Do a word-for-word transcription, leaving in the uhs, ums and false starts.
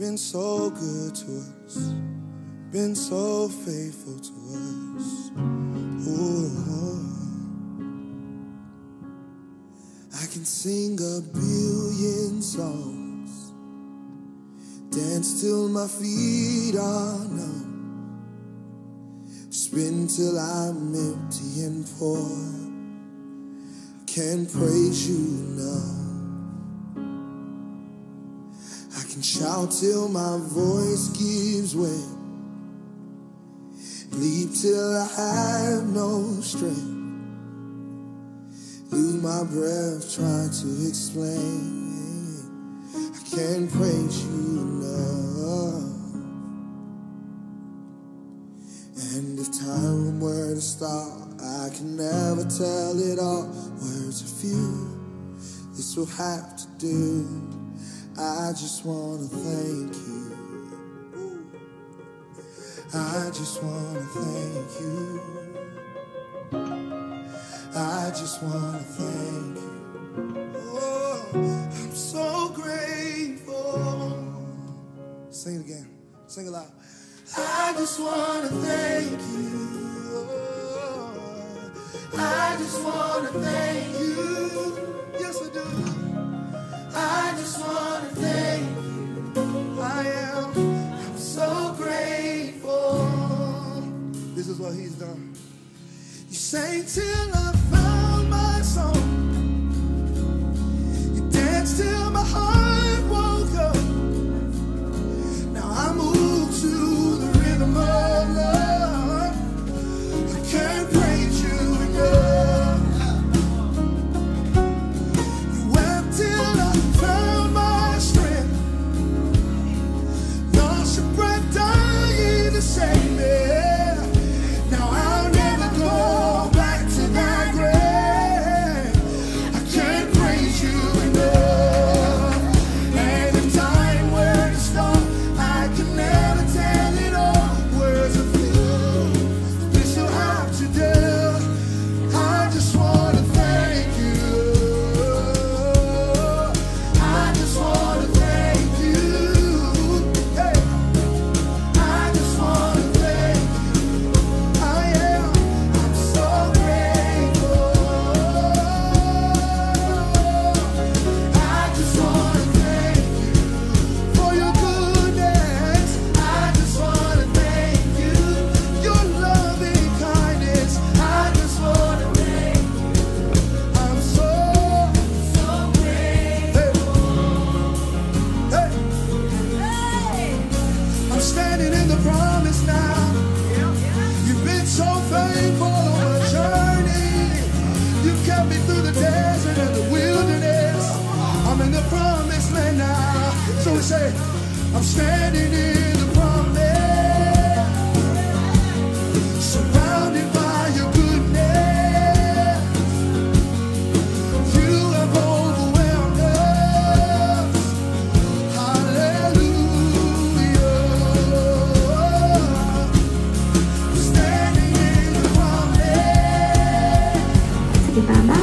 been so good to us, been so faithful to us. Ooh. I can sing a billion songs, dance till my feet are numb, spin till I'm empty and poor, can't praise you enough. I can shout till my voice gives way, leap till I have no strength, lose my breath trying to explain, I can't praise you enough. And if time were to stop, I can never tell it all. Words are few, this will have to do. I just wanna thank you. I just wanna thank you. I just wanna thank you. Oh, I'm so grateful. Sing it again. Sing it loud. I just wanna thank you. Oh, I just wanna thank you. Yes, I do. I just wanna thank you. I am I'm so grateful. This is what he's done. You sang till I found my song. You danced till my heart woke up. Now I move to the rhythm of love. I can't praise you enough. You wept till I found my strength. Lost your breath, dying to save me. Now I'll never go back to that grave. I can't praise you enough. And if time were to stop, I can never tell it all. Words are few, this will have to do. I just wanna thank you. I just wanna thank you. Hey, I just wanna thank you. I am, I'm so grateful. I just wanna thank you for your goodness. I just wanna thank you, your loving kindness. I just wanna thank you. I'm so, so grateful. Hey, hey, I'm standing in the promise now. You've been so faithful on a journey. You kept me through the desert and the wilderness. I'm in the promised land now. So we say, I'm standing in the promise, surrounded by your goodness. You have overwhelmed us. Hallelujah. Standing in the promise. Sige, Baba.